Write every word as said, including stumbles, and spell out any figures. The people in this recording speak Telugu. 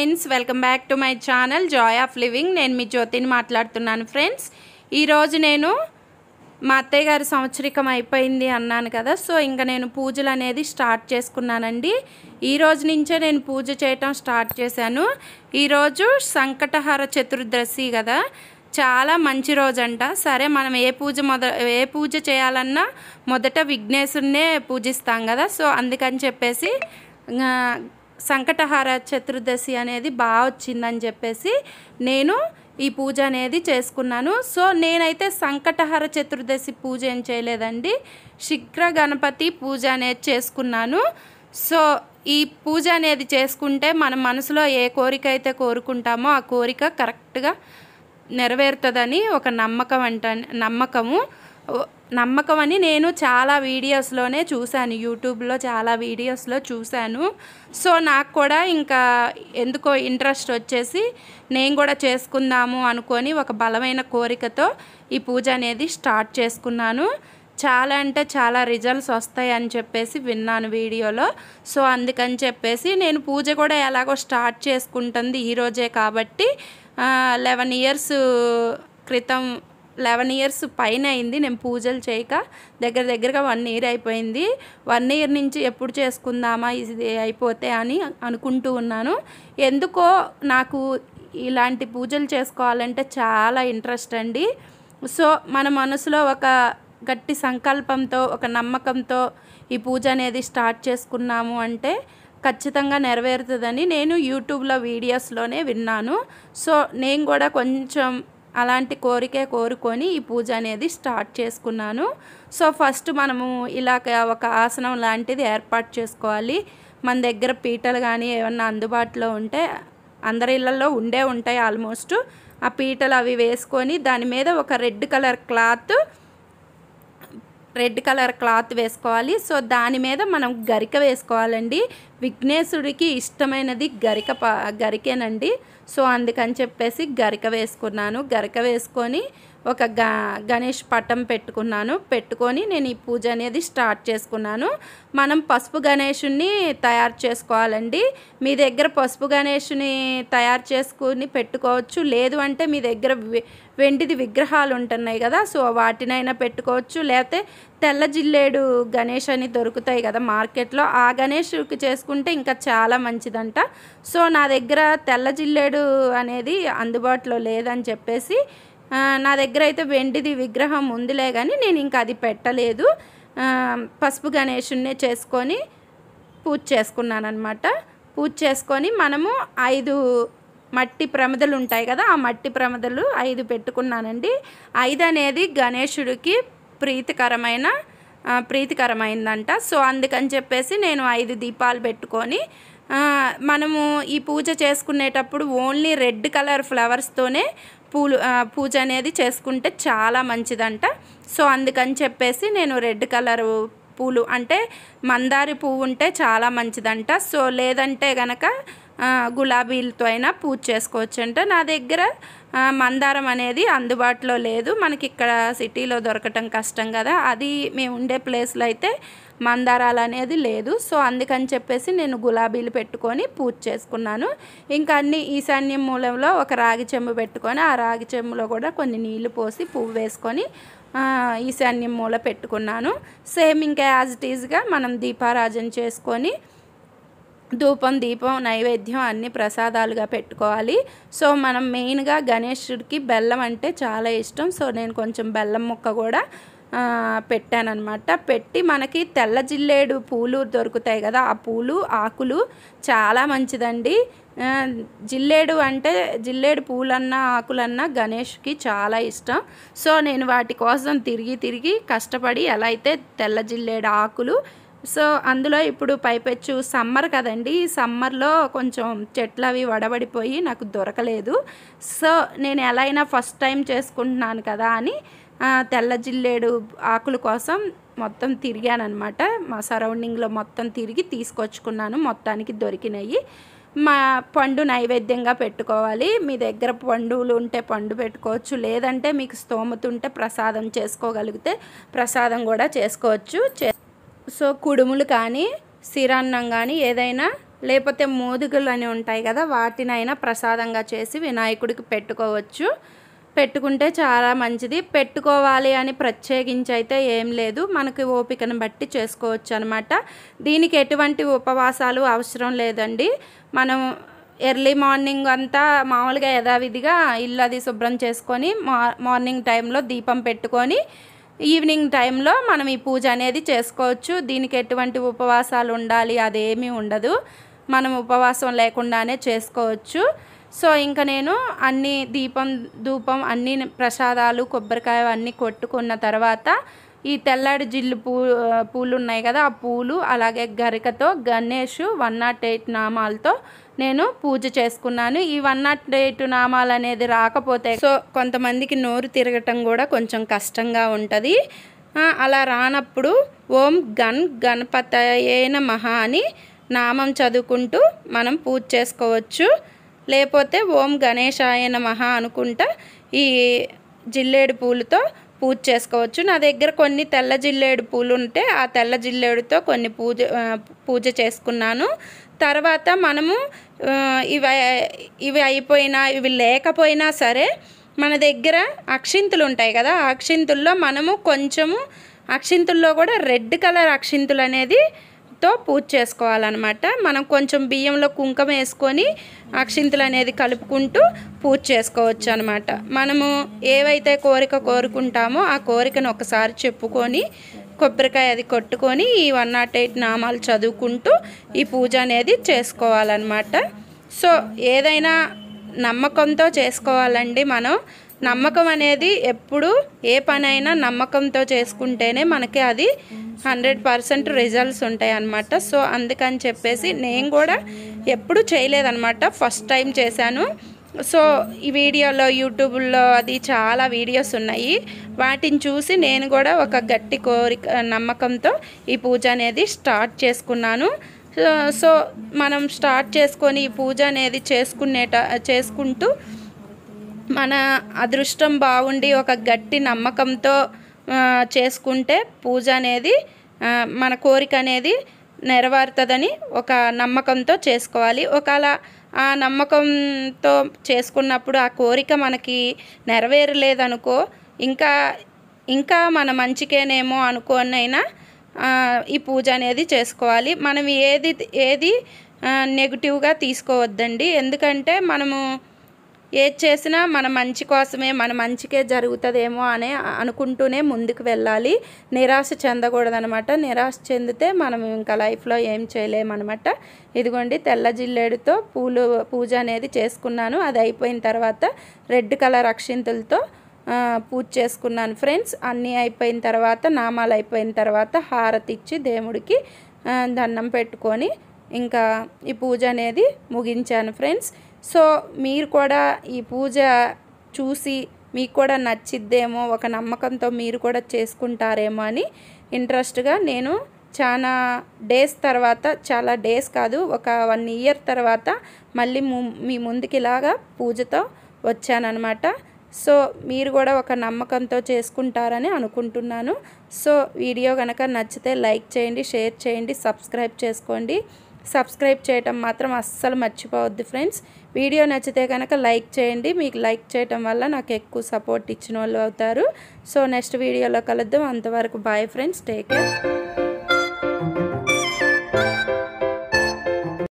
Friends, welcome back to my channel joy of living. నేను మీ జ్యోతిని మాట్లాడుతున్నాను. ఫ్రెండ్స్, ఈరోజు నేను మా అత్తయ్య గారి సంవత్సరికం అయిపోయింది అన్నాను కదా, సో ఇంకా నేను పూజలు అనేది స్టార్ట్ చేసుకున్నానండి. ఈ రోజు నుంచే నేను పూజ చేయటం స్టార్ట్ చేశాను. ఈరోజు సంకటహర చతుర్దశి కదా, చాలా మంచి రోజు అంట. సరే, మనం ఏ పూజ మొద ఏ పూజ చేయాలన్నా మొదట విఘ్నేశ్వరునే పూజిస్తాం కదా, సో అందుకని చెప్పేసి సంకటహర చతుర్దశి అనేది బాగా వచ్చిందని చెప్పేసి నేను ఈ పూజ అనేది చేసుకున్నాను. సో నేనైతే సంకటహర చతుర్దశి పూజ ఏం చేయలేదండి, శీఘ్ర గణపతి పూజ అనేది చేసుకున్నాను. సో ఈ పూజ అనేది చేసుకుంటే మన మనసులో ఏ కోరిక అయితే కోరుకుంటామో ఆ కోరిక కరెక్ట్గా నెరవేరుతుందని ఒక నమ్మకం అంట నమ్మకము నమ్మకం అని నేను చాలా వీడియోస్లోనే చూశాను, యూట్యూబ్లో చాలా వీడియోస్లో చూశాను. సో నాకు కూడా ఇంకా ఎందుకో ఇంట్రెస్ట్ వచ్చేసి నేను కూడా చేసుకుందాము అనుకొని ఒక బలమైన కోరికతో ఈ పూజ అనేది స్టార్ట్ చేసుకున్నాను. చాలా అంటే చాలా రిజల్ట్స్ వస్తాయి అని చెప్పేసి విన్నాను వీడియోలో. సో అందుకని చెప్పేసి నేను పూజ కూడా ఎలాగో స్టార్ట్ చేసుకుంటుంది ఈరోజే కాబట్టి లెవెన్ ఇయర్స్ క్రితం లెవెన్ ఇయర్స్ పైన అయింది నేను పూజలు చేయక. దగ్గర దగ్గరగా వన్ ఇయర్ అయిపోయింది. వన్ ఇయర్ నుంచి ఎప్పుడు చేసుకుందామా ఇది అయిపోతే అని అనుకుంటూ ఉన్నాను. ఎందుకో నాకు ఇలాంటి పూజలు చేసుకోవాలంటే చాలా ఇంట్రెస్ట్ అండి. సో మన మనసులో ఒక గట్టి సంకల్పంతో ఒక నమ్మకంతో ఈ పూజ అనేది స్టార్ట్ చేసుకున్నాము అంటే ఖచ్చితంగా నెరవేరుతుందని నేను యూట్యూబ్లో వీడియోస్లోనే విన్నాను. సో నేను కూడా కొంచెం అలాంటి కోరికే కోరుకొని ఈ పూజ అనేది స్టార్ట్ చేసుకున్నాను. సో ఫస్ట్ మనము ఇలాగ ఒక ఆసనం లాంటిది ఏర్పాటు చేసుకోవాలి. మన దగ్గర పీటలు కానీ ఏమన్నా అందుబాటులో ఉంటే, అందరి ఇళ్ళల్లో ఉండే ఉంటాయి ఆల్మోస్ట్, ఆ పీటలు అవి వేసుకొని దాని మీద ఒక red colour cloth red colour cloth వేసుకోవాలి. సో దాని మీద మనం గరిక వేసుకోవాలండి. విఘ్నేశుడికి ఇష్టమైనది గరిక ప గరికేనండి. సో అందుకని చెప్పేసి గరిక వేసుకున్నాను. గరిక వేసుకొని ఒక గ గణేష్ పటం పెట్టుకున్నాను. పెట్టుకొని నేను ఈ పూజ అనేది స్టార్ట్ చేసుకున్నాను. మనం పసుపు గణేషుని తయారు చేసుకోవాలండి. మీ దగ్గర పసుపు గణేషుని తయారు చేసుకుని పెట్టుకోవచ్చు, లేదు అంటే మీ దగ్గర వెండిది విగ్రహాలు ఉంటున్నాయి కదా, సో వాటినైనా పెట్టుకోవచ్చు. లేకపోతే తెల్ల జిల్లేడు గణేష్ అని దొరుకుతాయి కదా మార్కెట్లో, ఆ గణేష్కి చేసుకుంటే ఇంకా చాలా మంచిదంట. సో నా దగ్గర తెల్ల జిల్లేడు అనేది అందుబాటులో లేదని చెప్పేసి నా దగ్గర అయితే వెండిది విగ్రహం ఉందిలే కానీ నేను ఇంకా అది పెట్టలేదు. పసుపు గణేషున్నే చేసుకొని పూజ చేసుకున్నాను అనమాట. పూజ చేసుకొని మనము ఐదు మట్టి ప్రమిదలు ఉంటాయి కదా, ఆ మట్టి ప్రమిదలు ఐదు పెట్టుకున్నానండి. ఐదు అనేది గణేశుడికి ప్రీతికరమైన ప్రీతికరమైందంట. సో అందుకని చెప్పేసి నేను ఐదు దీపాలు పెట్టుకొని మనము ఈ పూజ చేసుకునేటప్పుడు ఓన్లీ రెడ్ కలర్ ఫ్లవర్స్తోనే పూలు పూజ అనేది చేసుకుంటే చాలా మంచిదంట. సో అందుకని చెప్పేసి నేను రెడ్ కలర్ పూలు అంటే మందారి పువ్వు ఉంటే చాలా మంచిదంట. సో లేదంటే గనక గులాబీలతో అయినా పూజ చేసుకోవచ్చు అంట. నా దగ్గర మందారం అనేది అందుబాటులో లేదు, మనకి ఇక్కడ సిటీలో దొరకటం కష్టం కదా, అది మేము ఉండే ప్లేస్లో అయితే మందారాలు అనేది లేదు. సో అందుకని చెప్పేసి నేను గులాబీలు పెట్టుకొని పూజ చేసుకున్నాను. ఇంకా అన్ని ఈశాన్యం మూలంలో ఒక రాగి చెంబు పెట్టుకొని ఆ రాగి చెంబులో కూడా కొన్ని నీళ్లు పోసి పువ్వు వేసుకొని ఈశాన్యం మూల పెట్టుకున్నాను. సేమ్ ఇంకా యాజ్ ఇట్ ఈజ్గా మనం దీపారాజన చేసుకొని ధూపం దీపం నైవేద్యం అన్ని ప్రసాదాలుగా పెట్టుకోవాలి. సో మనం మెయిన్గా గణేశుడికి బెల్లం అంటే చాలా ఇష్టం. సో నేను కొంచెం బెల్లం ముక్క కూడా పెట్టానన్నమాట. పెట్టి మనకి తెల్ల జిల్లేడు పూలు దొరుకుతాయి కదా, ఆ పూలు ఆకులు చాలా మంచిదండి. జిల్లేడు అంటే జిల్లేడు పూలన్నా ఆకులన్నా గణేష్కి చాలా ఇష్టం. సో నేను వాటి కోసం తిరిగి తిరిగి కష్టపడి ఎలా అయితే తెల్ల జిల్లేడు ఆకులు, సో అందులో ఇప్పుడు పైపెచ్చు సమ్మర్ కదండి, ఈ సమ్మర్లో కొంచెం చెట్లు అవి వడబడిపోయి నాకు దొరకలేదు. సో నేను ఎలా అయినా ఫస్ట్ టైం చేసుకుంటున్నాను కదా అని తెల్ల జిల్లేడు ఆకుల కోసం మొత్తం తిరిగానమాట. మా సరౌండింగ్లో మొత్తం తిరిగి తీసుకొచ్చుకున్నాను. మొత్తానికి దొరికినాయి. మా పండు నైవేద్యంగా పెట్టుకోవాలి. మీ దగ్గర పండులు ఉంటే పండు పెట్టుకోవచ్చు, లేదంటే మీకు స్తోమత ఉంటే ప్రసాదం చేసుకోగలిగితే ప్రసాదం కూడా చేసుకోవచ్చు. సో కుడుములు కానీ సిరాన్నం కానీ ఏదైనా లేకపోతే మోదుగులు అని ఉంటాయి కదా, వాటినైనా ప్రసాదంగా చేసి వినాయకుడికి పెట్టుకోవచ్చు. పెట్టుకుంటే చాలా మంచిది. పెట్టుకోవాలి అని ప్రత్యేకించి అయితే ఏం లేదు, మనకి ఓపికను బట్టి చేసుకోవచ్చు అనమాట. దీనికి ఎటువంటి ఉపవాసాలు అవసరం లేదండి. మనం ఎర్లీ మార్నింగ్ అంతా మామూలుగా యథావిధిగా ఇల్లు అది శుభ్రం చేసుకొని మార్నింగ్ టైంలో దీపం పెట్టుకొని ఈవినింగ్ టైంలో మనం ఈ పూజ అనేది చేసుకోవచ్చు. దీనికి ఎటువంటి ఉపవాసాలు ఉండాలి అదేమీ ఉండదు, మనం ఉపవాసం లేకుండానే చేసుకోవచ్చు. సో ఇంకా నేను అన్ని దీపం ధూపం అన్ని ప్రసాదాలు కొబ్బరికాయ అన్నీ కొట్టుకున్న తర్వాత ఈ తెల్లడి జిల్లు పూ పూలు ఉన్నాయి కదా, ఆ పూలు అలాగే గరికతో గణేష్ వన్ నాట్ ఎయిట్ నామాలతో నేను పూజ చేసుకున్నాను. ఈ వన్ నాట్ ఎయిట్ నామాలు అనేది రాకపోతే సో కొంతమందికి నోరు తిరగటం కూడా కొంచెం కష్టంగా ఉంటుంది. అలా రానప్పుడు ఓం గణ్ గణపతయే నమః అని నామం చదువుకుంటూ మనం పూజ చేసుకోవచ్చు. లేకపోతే ఓం గణేశాయ నమః అనుకుంటా ఈ జిల్లేడు పూలతో పూజ చేసుకోవచ్చు. నా దగ్గర కొన్ని తెల్ల జిల్లేడు పూలు ఉంటే ఆ తెల్ల జిల్లేడుతో కొన్ని పూజ పూజ చేసుకున్నాను. తర్వాత మనము ఇవి ఇవి అయిపోయినా ఇవి లేకపోయినా సరే మన దగ్గర అక్షింతలు ఉంటాయి కదా, ఆ అక్షింతుల్లో మనము కొంచెము అక్షింతుల్లో కూడా రెడ్ కలర్ అక్షింతులు అనేది తో పూజ చేసుకోవాలన్నమాట. మనం కొంచెం బియ్యంలో కుంకుమ వేసుకొని అక్షింతలు అనేది కలుపుకుంటూ పూజ చేసుకోవచ్చు అనమాట. మనము ఏవైతే కోరిక కోరుకుంటామో ఆ కోరికను ఒకసారి చెప్పుకొని కొబ్బరికాయ అది కొట్టుకొని ఈ వన్ నాట్ ఎయిట్ నామాలు చదువుకుంటూ ఈ పూజ అనేది చేసుకోవాలన్నమాట. సో ఏదైనా నమ్మకంతో చేసుకోవాలండి. మనం నమ్మకం అనేది ఎప్పుడు ఏ పనైనా నమ్మకంతో చేసుకుంటేనే మనకి అది హండ్రెడ్ పర్సెంట్ రిజల్ట్స్ ఉంటాయి అన్నమాట. సో అందుకని చెప్పేసి నేను కూడా ఎప్పుడు చేయలేదన్నమాట, ఫస్ట్ టైం చేశాను. సో ఈ వీడియోలో యూట్యూబ్లో అది చాలా వీడియోస్ ఉన్నాయి, వాటిని చూసి నేను కూడా ఒక గట్టి కోరిక నమ్మకంతో ఈ పూజ అనేది స్టార్ట్ చేసుకున్నాను. సో మనం స్టార్ట్ చేసుకొని ఈ పూజ అనేది చేసుకునేట చేసుకుంటూ మన అదృష్టం బాగుండి ఒక గట్టి నమ్మకంతో చేసుకుంటే పూజ అనేది మన కోరిక అనేది నెరవేరుతుందని ఒక నమ్మకంతో చేసుకోవాలి. ఒకవేళ ఆ నమ్మకంతో చేసుకున్నప్పుడు ఆ కోరిక మనకి నెరవేరలేదనుకో, ఇంకా ఇంకా మన మంచికేనేమో అనుకోనైనా ఈ పూజ అనేది చేసుకోవాలి. మనం ఏది ఏది నెగిటివ్గా తీసుకోవద్దండి. ఎందుకంటే మనము ఏది చేసినా మన మంచి కోసమే, మన మంచికే జరుగుతుందేమో అనే అనుకుంటూనే ముందుకు వెళ్ళాలి. నిరాశ చెందకూడదనమాట. నిరాశ చెందితే మనం ఇంకా లైఫ్లో ఏం చేయలేమన్నమాట. ఇదిగోండి తెల్ల జిల్లేడుతో పూలు పూజ అనేది చేసుకున్నాను. అది అయిపోయిన తర్వాత రెడ్ కలర్ అక్షింతలతో పూజ చేసుకున్నాను ఫ్రెండ్స్. అన్నీ అయిపోయిన తర్వాత నామాలు అయిపోయిన తర్వాత హారతి ఇచ్చి దేవుడికి దండం పెట్టుకొని ఇంకా ఈ పూజ అనేది ముగించాను ఫ్రెండ్స్. సో మీరు కూడా ఈ పూజ చూసి మీకు కూడా నచ్చిద్దేమో, ఒక నమ్మకంతో మీరు కూడా చేసుకుంటారేమో అని ఇంట్రెస్ట్గా నేను చాలా డేస్ తర్వాత, చాలా డేస్ కాదు ఒక వన్ ఇయర్ తర్వాత మళ్ళీ మీ ముందుకి ఇలాగా పూజతో వచ్చానన్నమాట. సో మీరు కూడా ఒక నమ్మకంతో చేసుకుంటారని అనుకుంటున్నాను. సో వీడియో కనుక నచ్చితే లైక్ చేయండి, షేర్ చేయండి, సబ్స్క్రైబ్ చేసుకోండి. సబ్స్క్రైబ్ చేయటం మాత్రం అస్సలు మర్చిపోవద్దు ఫ్రెండ్స్. వీడియో నచ్చితే కనుక లైక్ చేయండి. మీకు లైక్ చేయటం వల్ల నాకు ఎక్కువ సపోర్ట్ ఇచ్చిన వాళ్ళు అవుతారు. సో నెక్స్ట్ వీడియోలో కలుద్దాం. అంతవరకు బాయ్ ఫ్రెండ్స్, టేక్ కేర్.